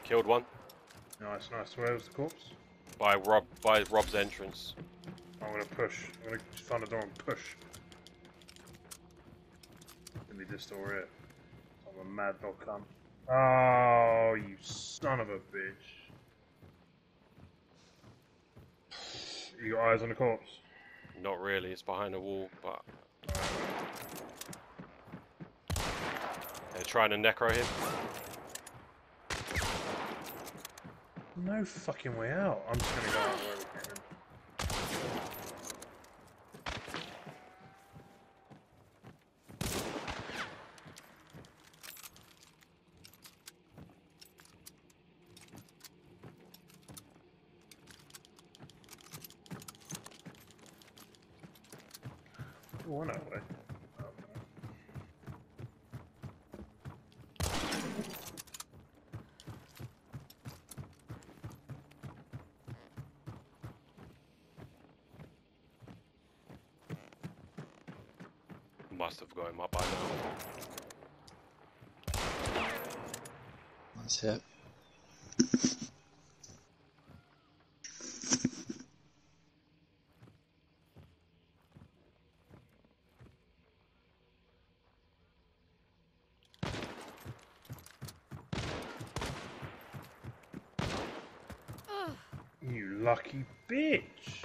Killed one. Nice, nice. Where was the corpse? By Rob's entrance. I'm gonna push. I'm gonna just find a door and push. Give me this door here. I'm a mad dog cunt. Oh, you son of a bitch. You got eyes on the corpse? Not really, it's behind a wall, but... They're trying to necro him. No fucking way out. I'm just gonna go out where we came in. Oh, I know a way. Must have got him up by now. Nice hit. You lucky bitch!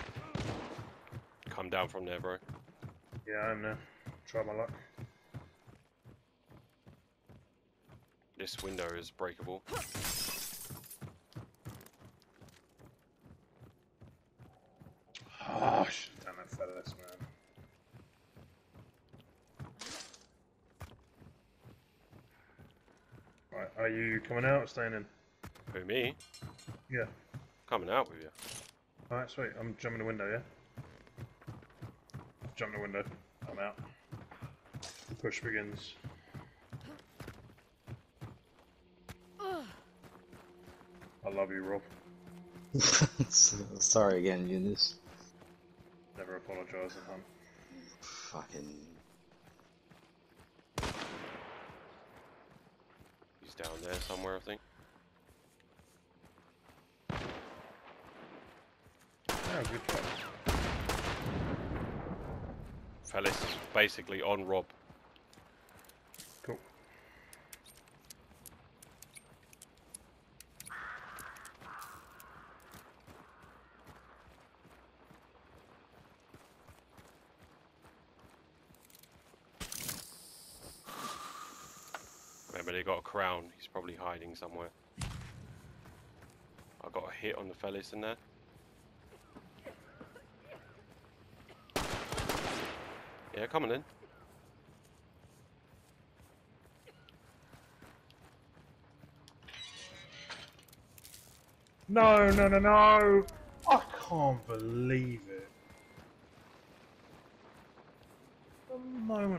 Come down from there, bro. Yeah, I'm there. Try my luck. This window is breakable. Oh, I should have done that for this, man. Right, are you coming out or staying in? Who, me? Yeah. Coming out with you. Alright, sweet. I'm jumping the window, yeah? Jump the window. I'm out. Push begins. I love you, Rob. Sorry again, Eunice. Never apologise, Hunt. Fucking. He's down there somewhere, I think. Oh, good job. Fellis is basically on Rob. Cool. Remember, they got a crown. He's probably hiding somewhere. I got a hit on the Fellis in there. Yeah, coming in. No, no, no, no! I can't believe it. The moment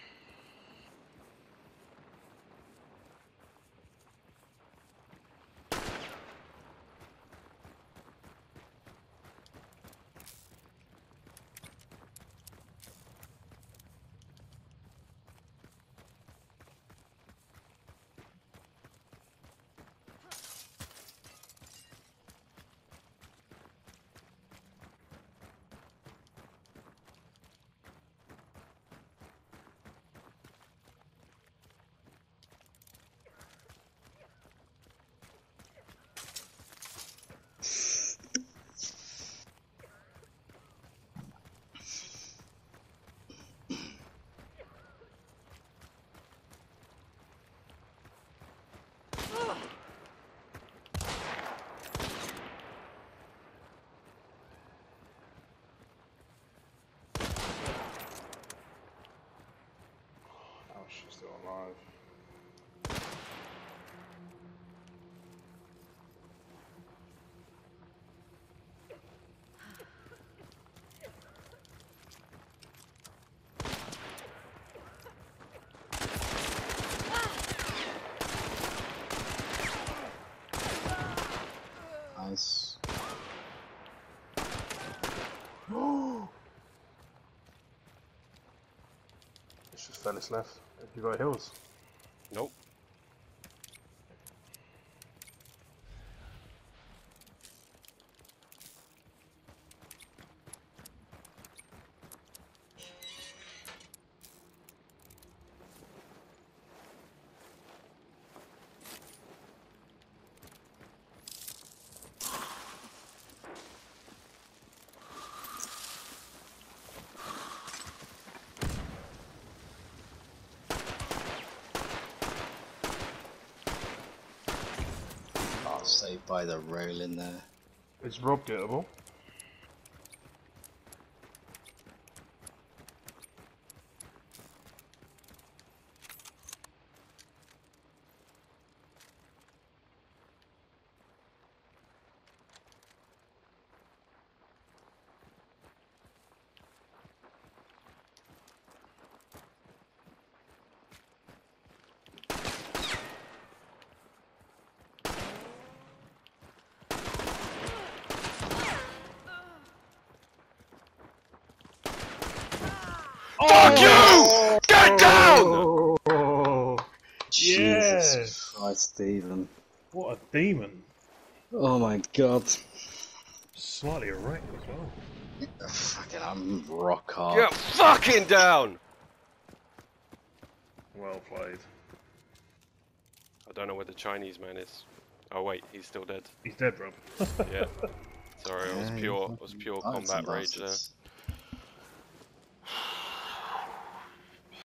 she's still alive. Nice. It's just Fellis left. Have you got hills? Nope. Stay by the rail in there. Is Rob gettable? Fuck you! Get down! Oh, Jesus yes! Christ, Stephen. What a demon. Oh my god. Slightly erect as well. Fucking, I'm rock hard. Get fucking down! Well played. I don't know where the Chinese man is. Oh wait, he's still dead. He's dead, Rob. Yeah. Sorry, Yeah, it was pure combat rage there. bastards.